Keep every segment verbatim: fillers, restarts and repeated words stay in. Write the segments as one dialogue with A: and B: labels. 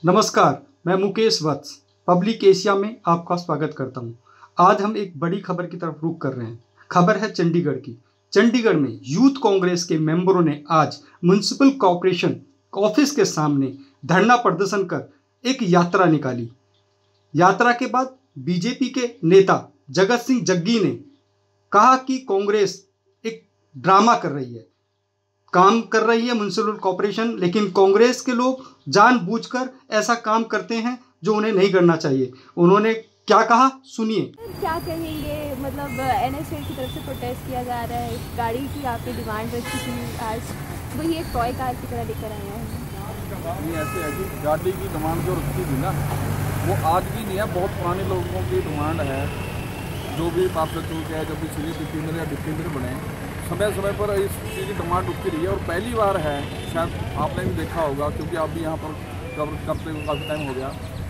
A: नमस्कार, मैं मुकेश वत्स public Asia में आपका स्वागत करता हूं। आज हम एक बड़ी खबर की तरफ रुख कर रहे हैं। खबर है चंडीगढ़ की। चंडीगढ़ में यूथ कांग्रेस के मेंबरों ने आज म्युनिसिपल कॉर्पोरेशन ऑफिस के सामने धरना प्रदर्शन कर एक यात्रा निकाली। यात्रा के बाद बीजेपी के नेता जगत सिंह जग्गी ने कहा कि कांग्रेस एक ड्रामा कर रही है, काम कर रही है म्युनिसिपल कॉर्पोरेशन, लेकिन कांग्रेस के लोग जानबूझकर ऐसा काम करते हैं जो उन्हें नहीं करना चाहिए। उन्होंने क्या कहा, सुनिए।
B: क्या कहेंगे, मतलब एनएसए की तरफ से प्रोटेस्ट किया जा रहा है, गाड़ी की आपने डिमांड रखी थी, आज वही एक टॉय कार की तरह लेकर आए हैं।
C: ये ऐसे है कि गाड़ी की डिमांड जो रखी थी ना, वो आज की नहीं है, बहुत पुराने लोगों की डिमांड है। जो भी पार्षद चुन है, जब भी सीनियर डिप्टी या डिप्टी बने, समय समय पर इस चीज़ की डिमांड उठती रही है। और पहली बार है, शायद आपने भी देखा होगा क्योंकि आप भी यहाँ पर कवर करते हुए काफ़ी टाइम हो गया,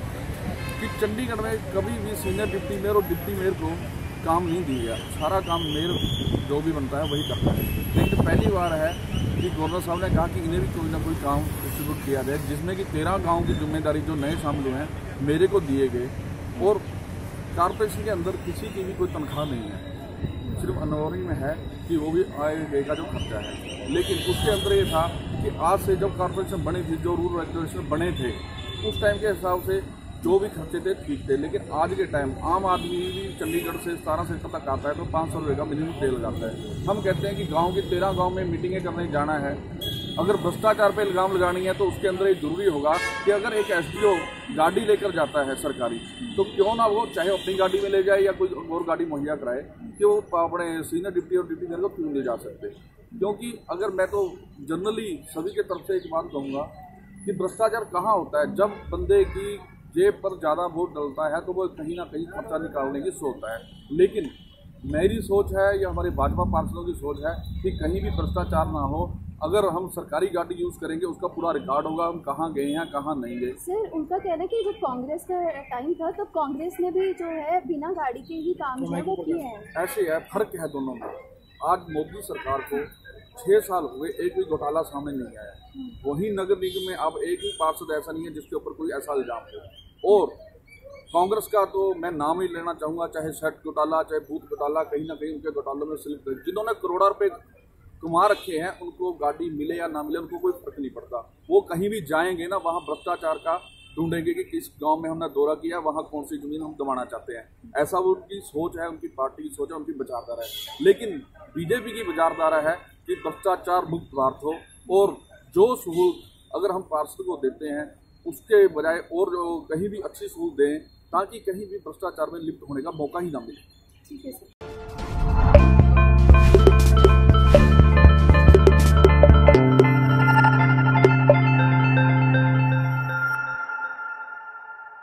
C: कि चंडीगढ़ में कभी भी सीनियर डिप्टी मेयर और डिप्टी मेयर को काम नहीं दिया गया। सारा काम मेयर जो भी बनता है वही करता है। लेकिन पहली बार है कि गवर्नर साहब ने कहा कि इन्हें भी कोई ना कोई काम डिस्ट्रीब्यूट किया जाए, जिसमें कि तेरह गाँव की जिम्मेदारी जो नए शामिल हुए हैं मेरे को दिए गए। और कॉर्पोरेशन के अंदर किसी की भी कोई तनख्वाह नहीं है, सिर्फ अनवरी में है कि वो भी आए गए का जो खर्चा है। लेकिन उसके अंदर ये था कि आज से जब कॉर्पोरेशन बनी थी, जो रूल रेगुलेशन बने थे, उस टाइम के हिसाब से जो भी खर्चे थे ठीक थे। लेकिन आज के टाइम आम आदमी भी चंडीगढ़ से सतारह सेक्टर तक आता है तो पाँच सौ रुपये का मिनिमम तेल जाता है। हम कहते हैं कि गाँव के तेरह गाँव में मीटिंगें करने जाना है, अगर भ्रष्टाचार पे इल्ज़ाम लगानी है तो उसके अंदर ये जरूरी होगा कि अगर एक एसडीओ गाड़ी लेकर जाता है सरकारी, तो क्यों ना वो चाहे अपनी गाड़ी में ले जाए या कोई और गाड़ी मुहैया कराए, कि वो अपने सीनियर डिप्टी और डिप्टी मेयर को क्यों ले जा सकते। क्योंकि अगर मैं तो जनरली सभी के तरफ से एक बात कहूँगा कि भ्रष्टाचार कहाँ होता है, जब बंदे की जेब पर ज़्यादा वोट डलता है तो वो कहीं ना कहीं खर्चा निकालने की सोचता है। लेकिन मेरी सोच है या हमारे भाजपा पार्षदों की सोच है कि कहीं भी भ्रष्टाचार ना हो। अगर हम सरकारी गाड़ी यूज़ करेंगे उसका पूरा रिकॉर्ड होगा, हम कहाँ गए हैं कहाँ नहीं गए।
B: सर, उनका कहना है कि जब कांग्रेस का टाइम था तब कांग्रेस ने भी जो है बिना गाड़ी के ही काम जो है वो किए हैं।
C: ऐसे है, फर्क है दोनों में। आज मोदी सरकार को छः साल हुए, एक भी घोटाला सामने नहीं आया। वहीं नगर निगम में अब एक भी पार्षद ऐसा नहीं है जिसके ऊपर कोई ऐसा इल्जाम हो। और कांग्रेस का तो मैं नाम ही लेना चाहूँगा, चाहे शर्ट घोटाला चाहे बूथ घोटाला, कहीं ना कहीं उनके घोटालों में स्लिप, जिन्होंने करोड़ों रुपये कमा रखे हैं, उनको गाड़ी मिले या ना मिले उनको कोई फर्क नहीं पड़ता। वो कहीं भी जाएंगे ना, वहाँ भ्रष्टाचार का ढूंढेंगे कि किस गांव में हमने दौरा किया, वहाँ कौन सी जमीन हम दबाना चाहते हैं। ऐसा वो उनकी सोच है, उनकी पार्टी की सोच है, उनकी विचारधारा है। लेकिन बीजेपी की विचारधारा है कि भ्रष्टाचार मुक्त भारत हो, और जो सहूलत अगर हम पार्षद को देते हैं उसके बजाय और जो कहीं भी अच्छी सहूलत दें, ताकि कहीं भी भ्रष्टाचार में लिप्त होने का मौका ही ना मिले।
B: ठीक है सर।